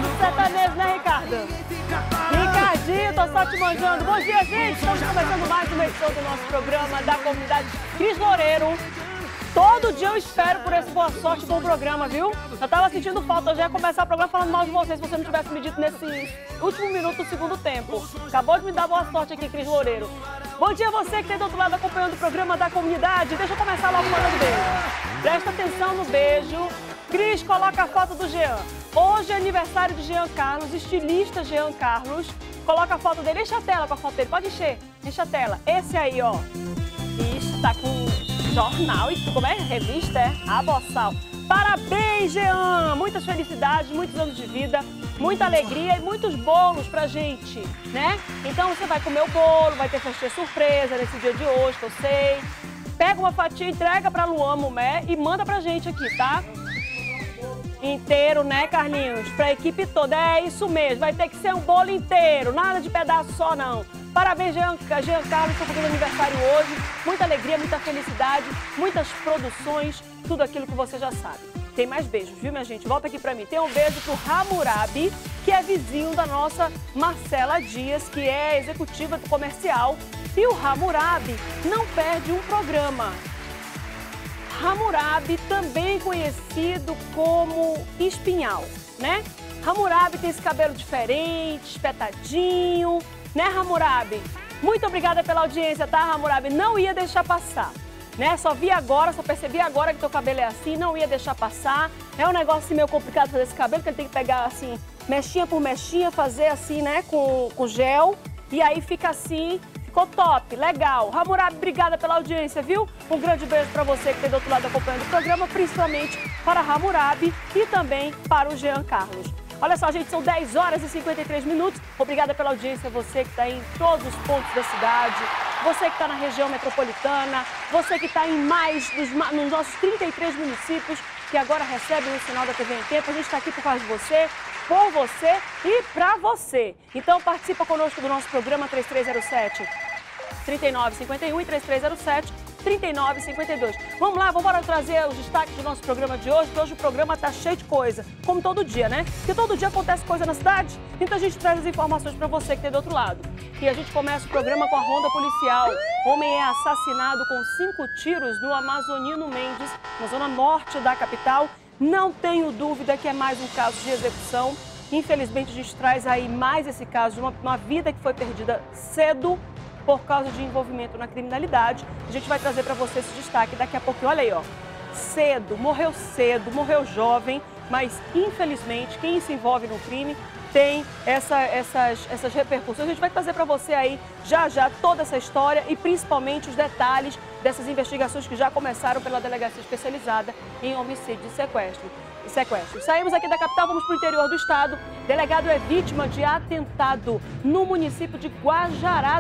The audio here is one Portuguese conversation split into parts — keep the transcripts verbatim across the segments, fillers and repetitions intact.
do sertanejo, né, Ricardo? Ricardinho, tô só te manjando. Bom dia, gente. Estamos começando mais uma edição do nosso programa da comunidade Cris Loureiro. Todo dia eu espero por esse boa sorte, bom programa, viu? Eu tava sentindo falta, eu já ia começar o programa falando mal de vocês, se você não tivesse me dito nesse último minuto do segundo tempo. Acabou de me dar boa sorte aqui, Cris Loureiro. Bom dia a você que tem do outro lado acompanhando o programa da comunidade. Deixa eu começar logo mandando beijo. Presta atenção no beijo. Cris, coloca a foto do Jean. Hoje é aniversário de Jean Carlos, estilista Jean Carlos. Coloca a foto dele, enche a tela com a foto dele, pode encher, enche a tela. Esse aí, ó, está com jornal e como é? Revista, é? A Bossal. Parabéns, Jean! Muitas felicidades, muitos anos de vida, muita alegria e muitos bolos pra gente, né? Então você vai comer o bolo, vai ter festinha surpresa nesse dia de hoje, que eu sei. Pega uma fatia, entrega pra Luan Mumé e manda pra gente aqui, tá? Inteiro, né, Carlinhos? Pra equipe toda. É isso mesmo, vai ter que ser um bolo inteiro, nada de pedaço só, não. Parabéns, Jean, Jean Carlos, por fazendo aniversário hoje. Muita alegria, muita felicidade, muitas produções, tudo aquilo que você já sabe. Tem mais beijos, viu, minha gente? Volta aqui pra mim. Tem um beijo pro Hammurabi, que é vizinho da nossa Marcela Dias, que é executiva do comercial. E o Hammurabi não perde um programa. Hammurabi, também conhecido como espinhal, né? Hammurabi tem esse cabelo diferente, espetadinho, né, Hammurabi? Muito obrigada pela audiência, tá, Hammurabi? Não ia deixar passar, né? Só vi agora, só percebi agora que teu cabelo é assim, não ia deixar passar. É um negócio assim, meio complicado fazer esse cabelo, que ele tem que pegar assim, mechinha por mechinha, fazer assim, né, com, com gel, e aí fica assim. Ficou top, legal. Hammurabi, obrigada pela audiência, viu? Um grande beijo para você que tem do outro lado acompanhando o programa, principalmente para Hammurabi e também para o Jean Carlos. Olha só, gente, são dez horas e cinquenta e três minutos. Obrigada pela audiência, você que está em todos os pontos da cidade, você que está na região metropolitana, você que está em mais dos nos nossos trinta e três municípios que agora recebem o sinal da T V em Tempo. A gente está aqui por causa de você, por você e para você. Então participa conosco do nosso programa três três zero sete, trinta e nove cinquenta e um e três três zero sete, trinta e nove cinquenta e dois. Vamos lá, vamos embora trazer os destaques do nosso programa de hoje, porque hoje o programa tá cheio de coisa, como todo dia, né? Porque todo dia acontece coisa na cidade, então a gente traz as informações para você que tem do outro lado. E a gente começa o programa com a ronda policial. Homem é assassinado com cinco tiros no Amazonino Mendes, na zona norte da capital. Não tenho dúvida que é mais um caso de execução. Infelizmente, a gente traz aí mais esse caso de uma, uma vida que foi perdida cedo por causa de envolvimento na criminalidade. A gente vai trazer para você esse destaque daqui a pouquinho. Olha aí, ó. Cedo, morreu cedo, morreu jovem, mas infelizmente quem se envolve no crime tem essa, essas, essas repercussões. A gente vai trazer para você aí já já toda essa história e principalmente os detalhes dessas investigações que já começaram pela Delegacia Especializada em Homicídio e Sequestro. E sequestro. Saímos aqui da capital, vamos para o interior do estado. Delegado é vítima de atentado no município de Guajará.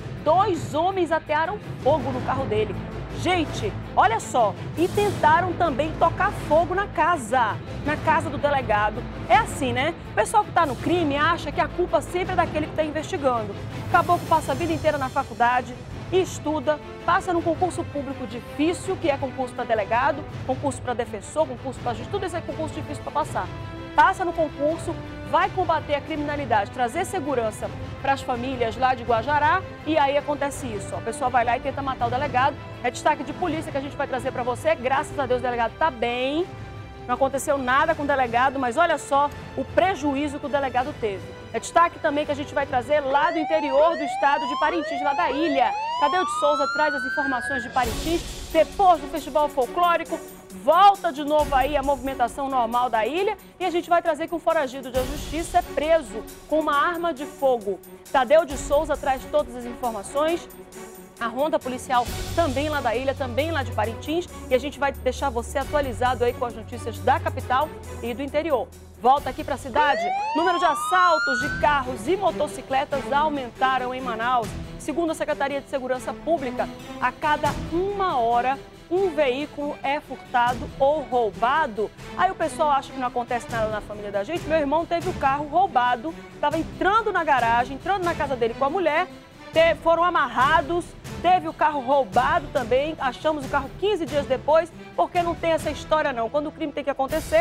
Dois homens atearam fogo no carro dele. Gente, olha só, e tentaram também tocar fogo na casa, na casa do delegado. É assim, né? O pessoal que está no crime acha que a culpa sempre é daquele que está investigando. O caboclo passa a vida inteira na faculdade, estuda, passa num concurso público difícil, que é concurso para delegado, concurso para defensor, concurso para juiz, tudo isso é concurso difícil para passar. Passa no concurso, vai combater a criminalidade, trazer segurança para as famílias lá de Guajará e aí acontece isso. A pessoa vai lá e tenta matar o delegado. É destaque de polícia que a gente vai trazer para você. Graças a Deus o delegado está bem, não aconteceu nada com o delegado, mas olha só o prejuízo que o delegado teve. É destaque também que a gente vai trazer lá do interior do estado de Parintins, lá da ilha. Tadeu de Souza traz as informações de Parintins, depois do Festival Folclórico. Volta de novo aí a movimentação normal da ilha e a gente vai trazer que um foragido da justiça é preso com uma arma de fogo. Tadeu de Souza traz todas as informações. A ronda policial também lá da ilha, também lá de Parintins. E a gente vai deixar você atualizado aí com as notícias da capital e do interior. Volta aqui para a cidade. Número de assaltos de carros e motocicletas aumentaram em Manaus. Segundo a Secretaria de Segurança Pública, a cada uma hora um veículo é furtado ou roubado. Aí o pessoal acha que não acontece nada na família da gente. Meu irmão teve o carro roubado, estava entrando na garagem, entrando na casa dele com a mulher, te, foram amarrados, teve o carro roubado também, achamos o carro quinze dias depois, porque não tem essa história não. Quando o crime tem que acontecer,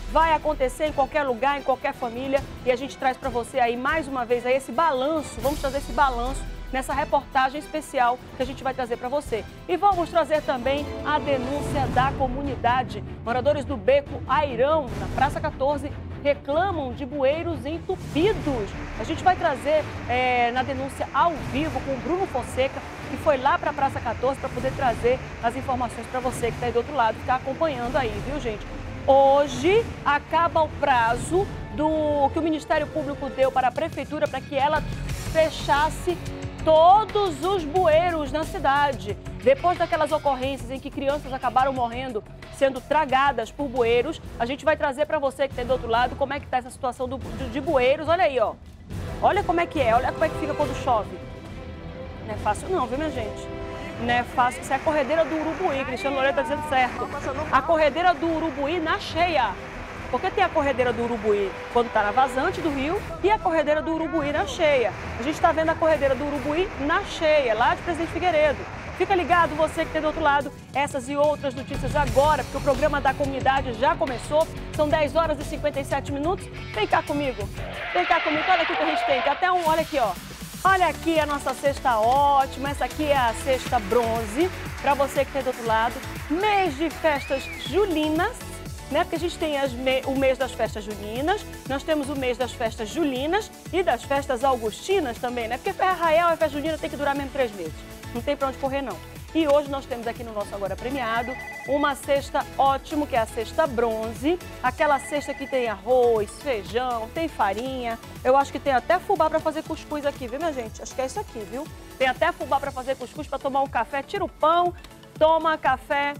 vai acontecer em qualquer lugar, em qualquer família, e a gente traz para você aí mais uma vez aí esse balanço, vamos trazer esse balanço nessa reportagem especial que a gente vai trazer para você. E vamos trazer também a denúncia da comunidade. Moradores do Beco Airão, na Praça quatorze, reclamam de bueiros entupidos. A gente vai trazer é, na denúncia ao vivo com o Bruno Fonseca, que foi lá para a Praça quatorze para poder trazer as informações para você que está aí do outro lado, que está acompanhando aí, viu, gente? Hoje acaba o prazo do que o Ministério Público deu para a Prefeitura para que ela fechasse todos os bueiros na cidade. Depois daquelas ocorrências em que crianças acabaram morrendo, sendo tragadas por bueiros, a gente vai trazer para você que está do outro lado como é que está essa situação do, de, de bueiros. Olha aí, ó. Olha como é que é, olha como é que fica quando chove. Não é fácil não, viu, minha gente? Não é fácil, isso é a corredeira do Urubuí, Cristiano Loureiro está dizendo certo. A corredeira do Urubuí na cheia. Porque tem a corredeira do Urubuí quando está na vazante do rio e a corredeira do Urubuí na cheia. A gente está vendo a corredeira do Urubuí na cheia, lá de Presidente Figueiredo. Fica ligado, você que tem do outro lado, essas e outras notícias agora, porque o programa da comunidade já começou. São dez horas e cinquenta e sete minutos. Vem cá comigo, vem cá comigo, olha aqui que a gente tem. Tem até um, olha aqui, ó. Olha aqui a nossa cesta ótima, essa aqui é a cesta bronze, para você que tem do outro lado. Mês de festas julinas. Né? Porque a gente tem as me... o mês das festas juninas, nós temos o mês das festas julinas e das festas augustinas também, né? Porque arraial e festa junina tem que durar mesmo três meses, não tem pra onde correr não. E hoje nós temos aqui no nosso Agora Premiado uma cesta ótimo, que é a cesta bronze, aquela cesta que tem arroz, feijão, tem farinha, eu acho que tem até fubá para fazer cuscuz aqui, viu, minha gente? Acho que é isso aqui, viu? Tem até fubá para fazer cuscuz, para tomar um café, tira o pão, toma café.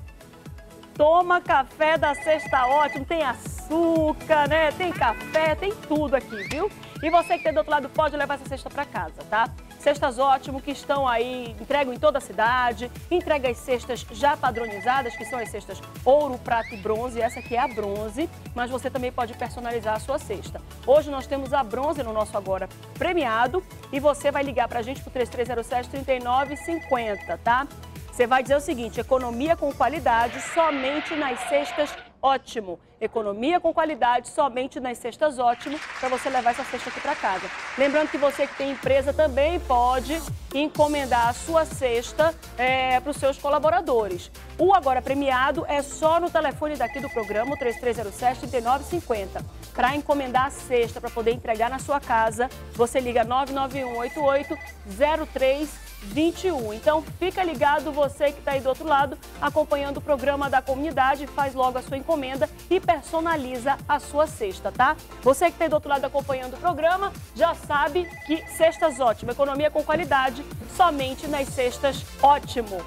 Toma café da cesta ótimo, tem açúcar, né? Tem café, tem tudo aqui, viu? E você que tem do outro lado pode levar essa cesta para casa, tá? Cestas ótimo que estão aí, entregam em toda a cidade, entrega as cestas já padronizadas, que são as cestas ouro, prata e bronze, essa aqui é a bronze, mas você também pode personalizar a sua cesta. Hoje nós temos a bronze no nosso Agora Premiado e você vai ligar pra gente pro três três zero sete, três nove cinco zero, tá? Você vai dizer o seguinte, economia com qualidade somente nas cestas ótimo. Economia com qualidade somente nas cestas ótimo, para você levar essa cesta aqui para casa. Lembrando que você que tem empresa também pode encomendar a sua cesta é, para os seus colaboradores. O Agora Premiado é só no telefone daqui do programa, três três zero sete, três nove cinco zero. Para encomendar a cesta, para poder entregar na sua casa, você liga nove nove um oito oito zero três vinte e um. Então fica ligado, você que está aí do outro lado acompanhando o programa da comunidade, faz logo a sua encomenda e personaliza a sua cesta, tá? Você que está aí do outro lado acompanhando o programa já sabe que cestas ótimo, economia com qualidade somente nas cestas ótimo.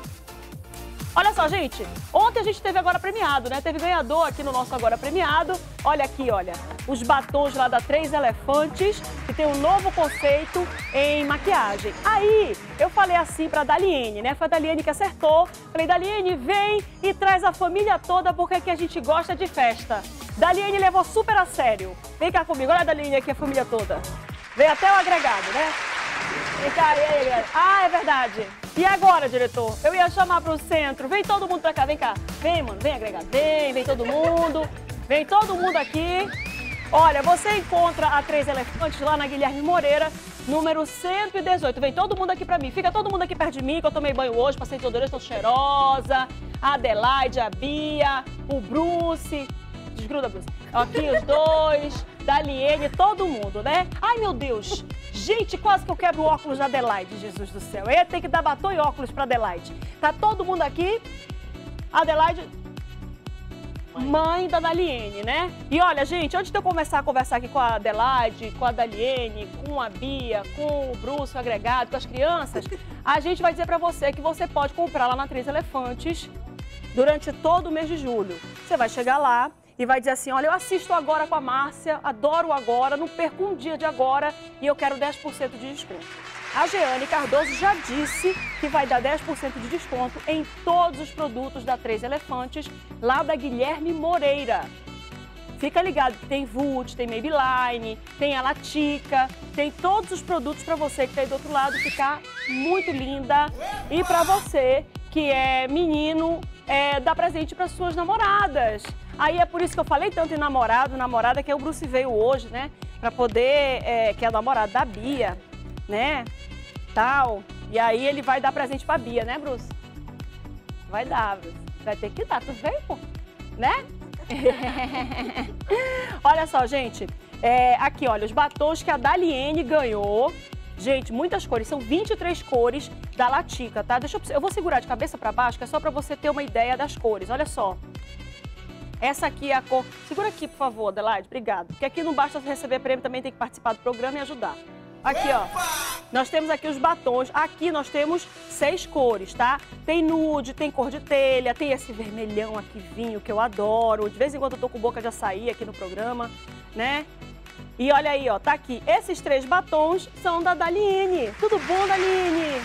Olha só, gente, ontem a gente teve Agora Premiado, né? Teve ganhador aqui no nosso Agora Premiado. Olha aqui, olha, os batons lá da Três Elefantes, que tem um novo conceito em maquiagem. Aí, eu falei assim pra Daliene, né? Foi a Daliene que acertou. Falei, Daliene, vem e traz a família toda, porque aqui a gente gosta de festa. Daliene levou super a sério. Vem cá comigo, olha a Daliene aqui, a família toda. Veio até o agregado, né? Vem cá, e aí, galera? Ah, é verdade. E agora, diretor? Eu ia chamar para o centro. Vem todo mundo para cá, vem cá. Vem, mano, vem agregar. Vem, vem todo mundo. Vem todo mundo aqui. Olha, você encontra a Três Elefantes lá na Guilherme Moreira, número cento e dezoito. Vem todo mundo aqui para mim. Fica todo mundo aqui perto de mim, que eu tomei banho hoje, passei desodorante, estou cheirosa. A Adelaide, a Bia, o Bruce. Desgruda, Bruce. Aqui os dois, Daliene, todo mundo, né? Ai, meu Deus. Gente, quase que eu quebro o óculos da Adelaide, Jesus do céu. Eu ia ter que dar batom e óculos pra Adelaide. Tá todo mundo aqui. Adelaide, mãe, mãe da Daliene, né? E olha, gente, antes de eu começar a conversar aqui com a Adelaide, com a Daliene, com a Bia, com o Bruce, o agregado, com as crianças, a gente vai dizer pra você que você pode comprar lá na Três Elefantes durante todo o mês de julho. Você vai chegar lá e vai dizer assim, olha, eu assisto Agora com a Márcia, adoro Agora, não perco um dia de Agora e eu quero dez por cento de desconto. A Jeane Cardoso já disse que vai dar dez por cento de desconto em todos os produtos da Três Elefantes, lá da Guilherme Moreira. Fica ligado que tem Vult, tem Maybelline, tem a Latica, tem todos os produtos para você que está aí do outro lado ficar muito linda. E para você que é menino, é, dá presente para suas namoradas. Aí é por isso que eu falei tanto em namorado, namorada, que o Bruce veio hoje, né? Pra poder, é, que é o namorado da Bia, né? Tal. E aí ele vai dar presente pra Bia, né, Bruce? Vai dar, Bruce. Vai ter que dar, tu veio, pô? Né? Olha só, gente. É, aqui, olha, os batons que a Daliene ganhou. Gente, muitas cores. São vinte e três cores da Latica, tá? Deixa eu... Eu vou segurar de cabeça pra baixo, que é só pra você ter uma ideia das cores. Olha só. Essa aqui é a cor... Segura aqui, por favor, Adelaide. Obrigada. Porque aqui não basta receber prêmio, também tem que participar do programa e ajudar. Aqui, ó. Nós temos aqui os batons. Aqui nós temos seis cores, tá? Tem nude, tem cor de telha, tem esse vermelhão aqui, vinho, que eu adoro. De vez em quando eu tô com boca de açaí aqui no programa, né? E olha aí, ó, tá aqui. Esses três batons são da Daliene. Tudo bom, Daliene?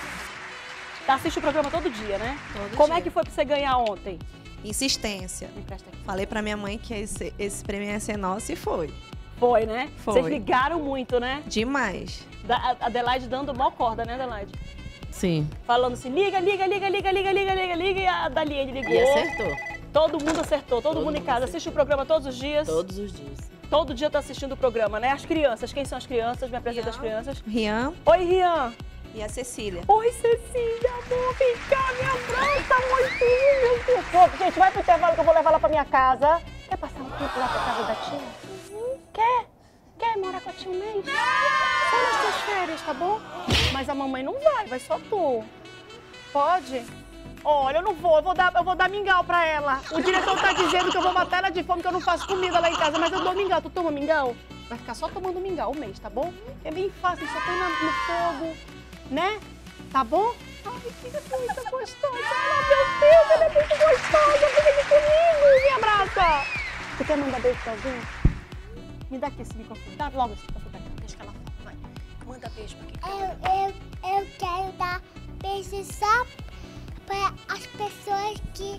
Tá, assiste o programa todo dia, né? Todo Como dia. é que foi pra você ganhar ontem? Insistência. Me presta aqui. Falei pra minha mãe que esse, esse prêmio ia ser nosso e foi. Foi, né? Foi. Vocês ligaram muito, né? Demais. Da, a Adelaide dando mó corda, né, Adelaide? Sim. Falando assim, liga, liga, liga, liga, liga, liga, liga, liga, e a Daliene ligou. E acertou. Todo mundo acertou, todo, Todo mundo em mundo casa. acertou. Assiste o programa todos os dias? Todos os dias. Todo dia tá assistindo o programa, né? As crianças, quem são as crianças? Me apresenta as crianças. Rian Oi, Rian. e a Cecília. Oi, Cecília, amor, vem cá, me abraça, muito, meu Deus. Gente, vai pro intervalo que eu vou levar ela pra minha casa. Quer passar um tempo lá pra casa da tia? Quer? Quer morar com a tia um mês? Só nas tuas férias, tá bom? Mas a mamãe não vai, vai só tu. Pode? Olha, eu não vou, eu vou dar, eu vou dar mingau pra ela. O diretor tá dizendo que eu vou matar ela de fome, que eu não faço comida lá em casa, mas eu dou mingau. Tu toma mingau? Vai ficar só tomando mingau um mês, tá bom? É bem fácil, só põe na- no fogo, né? Tá bom? Ai, que coisa gostosa. Ai, meu Deus, ela é muito gostosa. Vem aqui comigo, me abraça. Você quer mandar beijo pra alguém? Me dá aqui esse microfone. Dá logo esse microfone pra cá. Deixa que ela fala, vai. Manda beijo pra quem quer. Eu, eu, eu quero dar beijo só para as pessoas que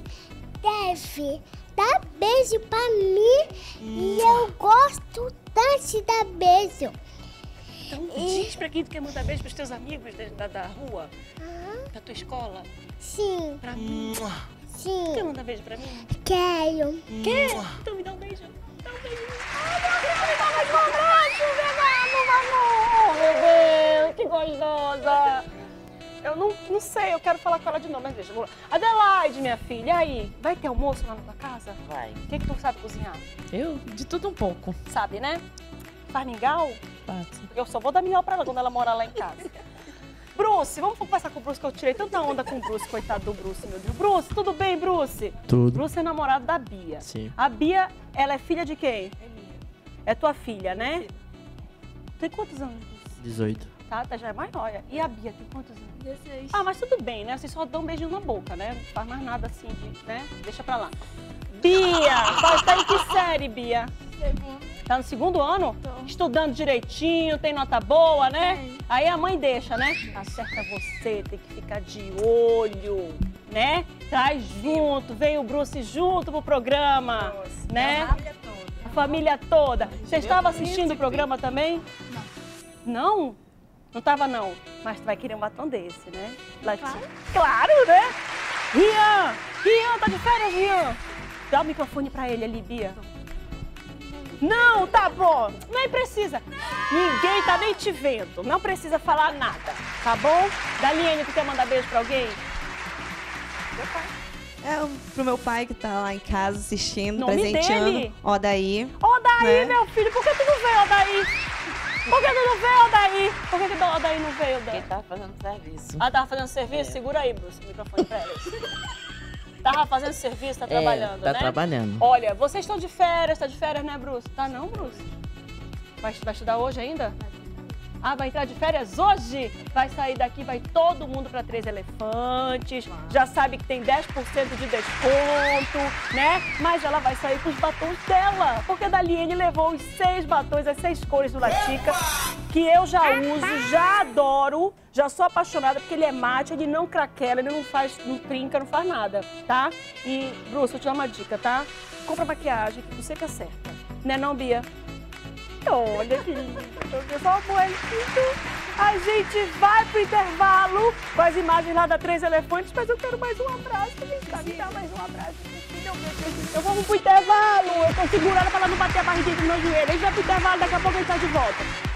devem dar beijo para mim e eu gosto tanto de dar beijo. Então diz pra quem tu quer mandar beijo pros teus amigos da, da, da rua, Aham. da tua escola, Sim, pra mim. sim, Quer mandar beijo pra mim? quero. Quer? Então me dá um beijo. Dá um beijo. Ai, meu Deus, me dá mais um abraço, vamos, vamos. Meu Deus, que gostosa. Eu não, não sei, eu quero falar com ela de novo, mas deixa, vamos lá. Adelaide, minha filha, e aí? Vai ter almoço lá na tua casa? Vai. O que que tu sabe cozinhar? Eu? De tudo um pouco. Sabe, né? Faz mingau? Faço. Eu só vou dar mingau pra ela quando ela morar lá em casa. Bruce, vamos conversar com o Bruce, que eu tirei tanta onda com o Bruce, coitado do Bruce, meu Deus. Bruce, tudo bem, Bruce? Tudo. Bruce é namorado da Bia. Sim. A Bia, ela é filha de quem? É minha. É tua filha, né? Tem quantos anos, Bruce? dezoito. Tá, tá, já é maior. E a Bia tem quantos anos? dezesseis. Ah, mas tudo bem, né? Vocês só dão um beijinho na boca, né? Não faz mais nada assim de, né? Deixa pra lá. Bia, vai tá em que série, Bia? Tá no segundo ano? Tô. Estudando direitinho, tem nota boa, né? Tem. Aí a mãe deixa, né? Acerta você, tem que ficar de olho, né? Traz junto, vem o Bruce junto pro programa, né? A família toda. Você estava assistindo o programa também? Não. Não? Não tava não, mas tu vai querer um batom desse, né? Claro. Claro, né? Rian! Rian, tá de férias, Rian? Dá o microfone pra ele ali, Bia. Não, tá bom. Nem precisa. Ninguém tá nem te vendo. Não precisa falar nada, tá bom? Daliene, tu quer mandar beijo pra alguém? Meu pai. É pro meu pai que tá lá em casa assistindo, Nome presenteando. dele? Ó, daí. Ó, daí, Né? meu filho, por que tu não veio, Odaí? Por que tu não veio, Odaí? Por que, que o Odaí não veio, Odaí? Quem tava fazendo serviço. Ah, tava fazendo serviço? É. Segura aí, Bruce, o microfone pra eles. Tava fazendo serviço, tá É, trabalhando, tá né? trabalhando. Olha, vocês estão de férias, tá de férias, né, Bruce? Tá não, Bruce? Vai, vai estudar hoje ainda? Ah, vai entrar de férias hoje? Vai sair daqui, vai todo mundo para Três Elefantes. Já sabe que tem dez por cento de desconto, né? Mas ela vai sair com os batons dela. Porque a Daliene levou os seis batons, as seis cores do Latica, que eu já uso, já adoro. Já sou apaixonada porque ele é mate, ele não craquela, ele não faz, não trinca, não faz nada, tá? E, Bruce, eu te dar uma dica, tá? Compra maquiagem, que você que acerta. Né não, Bia? Olha que lindo, eu sou amor, é lindo. A gente vai pro intervalo com as imagens lá da Três Elefantes, mas eu quero mais um abraço. Vem cá, me dá mais um abraço. Eu vou pro intervalo. Eu tô segurando pra ela não bater a barriguinha no meu joelho. A gente vai pro intervalo, daqui a pouco a gente tá de volta.